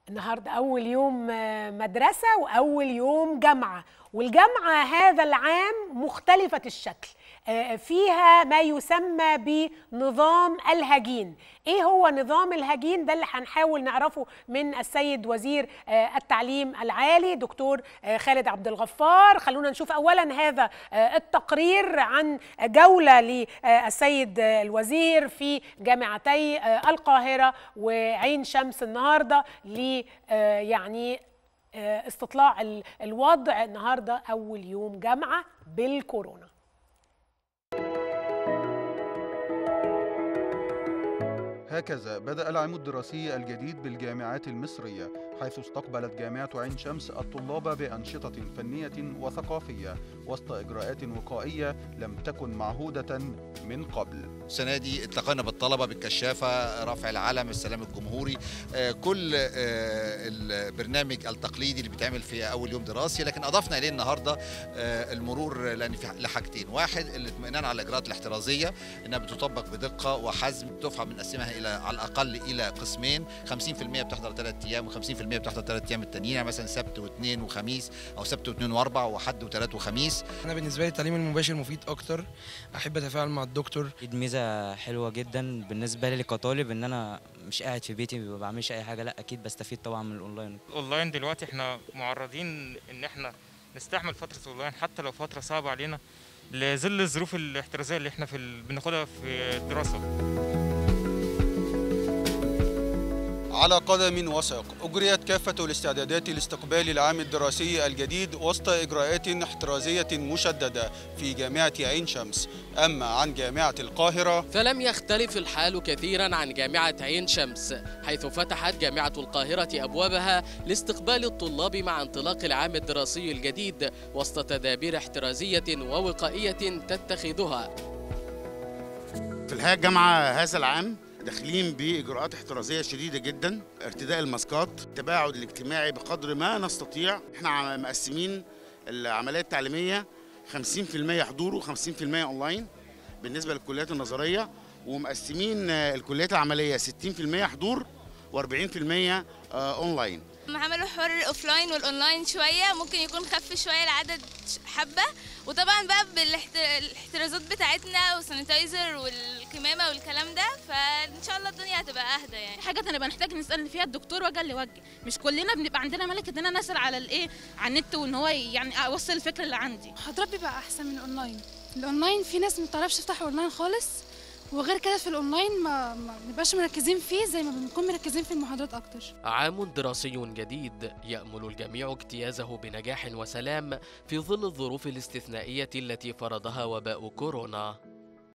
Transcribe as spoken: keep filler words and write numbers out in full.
النهارده أول يوم مدرسة وأول يوم جامعة، والجامعة هذا العام مختلفة الشكل، فيها ما يسمى بنظام الهجين. ايه هو نظام الهجين ده اللي هنحاول نعرفه من السيد وزير التعليم العالي دكتور خالد عبد الغفار. خلونا نشوف اولا هذا التقرير عن جولة للسيد الوزير في جامعتي القاهرة وعين شمس النهارده ل يعني استطلاع الوضع. النهارده اول يوم جامعة بالكورونا. هكذا بدأ العام الدراسي الجديد بالجامعات المصرية، حيث استقبلت جامعة عين شمس الطلاب بأنشطة فنية وثقافية وسط إجراءات وقائية لم تكن معهودة من قبل. السنة دي التقينا بالطلبة بالكشافة، رفع العلم، السلام الجمهوري، كل البرنامج التقليدي اللي بيتعمل في أول يوم دراسي، لكن أضفنا إليه النهاردة المرور لحاجتين: واحد الاطمئنان على الإجراءات الاحترازية إنها بتطبق بدقة وحزم، دفعة بنقسمها إلى على الأقل إلى قسمين، خمسين في المية بتحضر ثلاث أيام وخمسين في المية بتحضر ثلاث أيام التانيين، يعني مثلا سبت واثنين وخميس أو سبت واثنين وأربع وحد وثلاث وخميس. أنا بالنسبة لي التعليم المباشر مفيد أكتر، أحب أتفاعل مع الدكتور. ميزة حلوة جدا بالنسبة لي كطالب، إن أنا مش قاعد في بيتي ما بعملش أي حاجة، لا أكيد بستفيد طبعا من الأونلاين. الأونلاين دلوقتي إحنا معرضين إن إحنا نستحمل فترة الأونلاين حتى لو فترة صعبة علينا لظل الظروف الاحترازية اللي إحنا في ال... بناخدها في الدراسة. على قدم وساق أجريت كافة الاستعدادات لاستقبال العام الدراسي الجديد وسط إجراءات احترازية مشددة في جامعة عين شمس. أما عن جامعة القاهرة فلم يختلف الحال كثيرا عن جامعة عين شمس، حيث فتحت جامعة القاهرة أبوابها لاستقبال الطلاب مع انطلاق العام الدراسي الجديد وسط تدابير احترازية ووقائية تتخذها. في الحقيقة الجامعة هذا العام داخلين بإجراءات احترازية شديدة جدا، ارتداء الماسكات، التباعد الاجتماعي بقدر ما نستطيع. احنا مقسمين العملية التعليمية خمسين في المية حضور وخمسين في المية اونلاين بالنسبة للكليات النظرية، ومقسمين الكليات العملية ستين في المية حضور وأربعين في المية اونلاين. عملوا حوار الاوفلاين والاونلاين شويه، ممكن يكون خف شويه العدد حبه، وطبعا بقى بالاحترازات بتاعتنا والسانيتايزر والكمامه والكلام ده، فان شاء الله الدنيا هتبقى اهدى. يعني حاجات هنبقى نحتاج نسال فيها الدكتور وجها لوجه، مش كلنا بنبقى عندنا ملكه ان انا نسال على الايه على النت وان هو يعني اوصل الفكره اللي عندي. محاضرات بيبقى احسن من الاونلاين. الاونلاين في ناس ما بتعرفش تفتح اونلاين خالص، وغير كده في الاونلاين ما بنبقاش مركزين فيه زي ما بنكون مركزين في المحاضرات اكتر. عام دراسي جديد يأمل الجميع اجتيازه بنجاح وسلام في ظل الظروف الاستثنائية التي فرضها وباء كورونا.